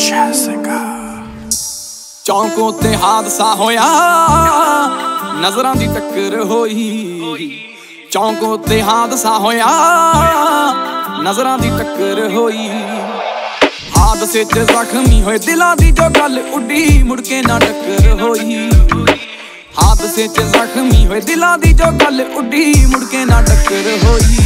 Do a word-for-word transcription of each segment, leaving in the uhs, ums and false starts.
चौंकों ते हादसा होया, नजरां दी टक्कर होई। चौंकों ते हादसा होया, नजरां दी टक्कर होई। हादसे च जख्मी होए दिलां दी जो गल उड्डी, मुड़के ना टक्कर होई। हादसे च जख्मी होए दिलां दी जो गल उड्डी, मुड़के ना टक्कर होई।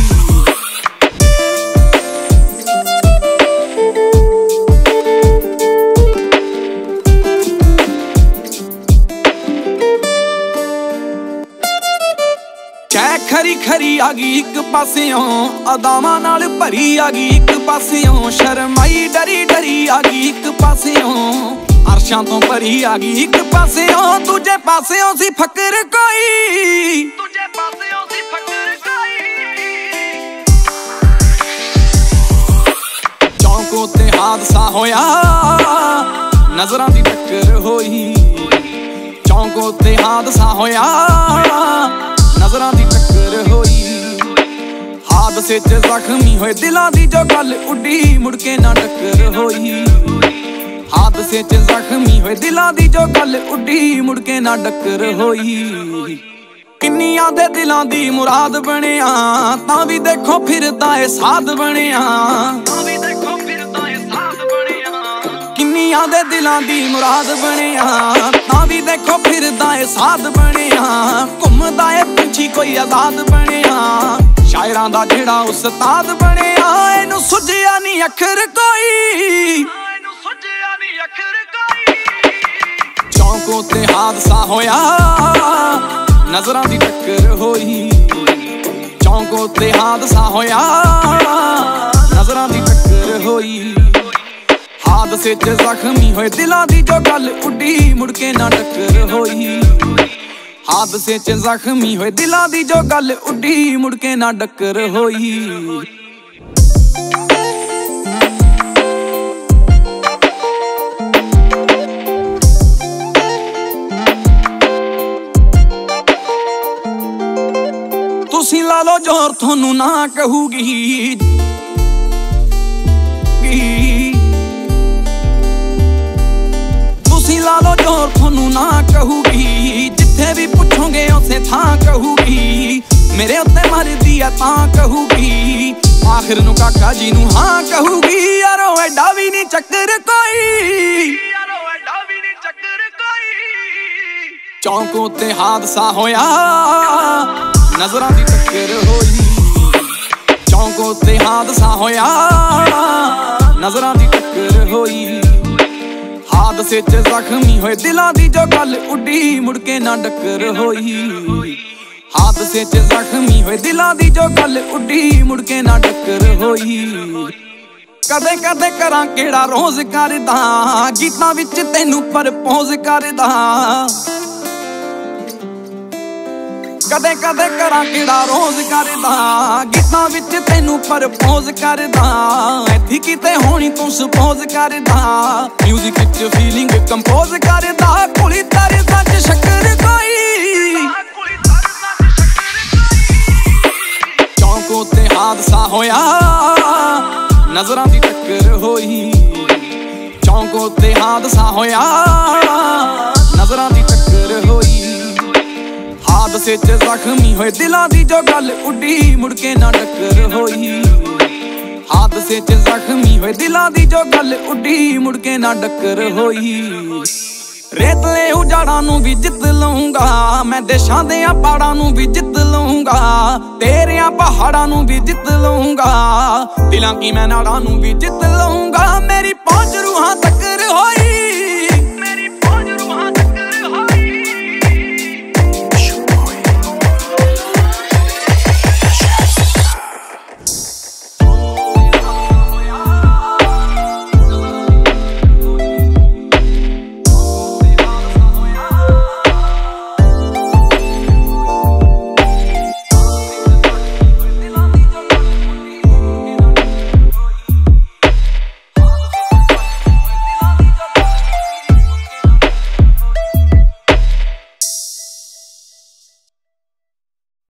खरी खरी आ गई एक पासियों, अदावां नाल भरी आ गई एक पासियों। शर्माई डरी डरी आ गई एक पासियों, अरशां तो भरी आ गई एक पासियों। दूजे पासियों सी फकर कोई, दूजे पासियों सी फकर कोई। चौंकों ते हादसा होया, नजरां दी टक्कर होई। चौंकों ते हादसा होया, नजरां दी टक्कर होई। हादसे च जख्मी होए दिलां दी जो गल उड्डी, मुड़के ना टक्कर होई। हादसे च जख्मी होए दिलां दी जो गल उड्डी, मुड़के ना टक्कर होई। किन्नियां दे दिलां दी मुराद बनिया, तां भी देखो फिरदा ए साध बनिया। किन्नियां दे दिलां दी मुराद बनिया, तां भी देखो फिरदा ए साध बनिया। घुमदा ए पंछी कोई आजाद बनिया, शायरां दा जेड़ा उस्ताद बनिया। इनू सुझिया नी अखर कोई, इनू सुझिया नी अखर कोई। चौंकों ते हादसा होया, नजरां दी टक्कर होई। चौंकों ते हादसा होया, नजरां दी टक्कर होई। हादसे च जख्मी होए दिलां दी जो गल उड्डी, मुड़के ना टक्कर होई। हादसे च जख्मी होए दिलां दी जो गल उड्डी, मुड़के ना टक्कर होई। तुसी ला लो जोर थोनू ना कहूगी, तुसी ला लो जोर थोनू ना कहूगी। जिथे भी पुछोगे उसे थां कहूगी, मेरे उत्ते मरदी है तां कहूगी। आखिर नू काका जी नू हाँ कहूगी। यारो एडा भी नहीं चक्कर कोई, यारो एडा भी नहीं चक्कर कोई। चौंकों ते हादसा होया, नजरां दी टक्कर होई। चौंकों ते हादसा होया, नजरां दी टक्कर होई। हादसे च जख्मी होए दिलां दी जो गल उड्डी, मुड़के ना टक्कर होई। हादसे च जख्मी होए दिलां दी जो गल उड्डी, मुड़के ना टक्कर होई। कदे कदे करां केड़ा रोज करदा, गीतां विच तैनू परपोज करदा। कदे कदे करां केड़ा रोज करदा, गीतां विच तैनू परपोज करदा। इत्थे किते होनी तू सपोज करदा, म्यूजिक विच फीलिंग कंपोज करदा। कुली तारे सच शक्कर कोई, चौंकों ते हादसा होया, नजरां दी टक्कर होई। चौंकों ते हादसा होया, नजरां दी टक्कर होई। हादसे च जख्मी होए दिलां दी जो गल उड्डी, मुड़के ना टक्कर होई। हादसे च जख्मी होए दिलां दी जो गल उड्डी, मुड़के ना टक्कर होई। रेतले उजाड़ां नू भी जित लूंगा, मैं देशां देयां पहाड़ां नू भी जित लूंगा। तेरियां पहाड़ां नू भी जित लूंगा, दिलां की मैं नाड़ां नू भी जित लूंगा। मेरी पहुंच रूहां तक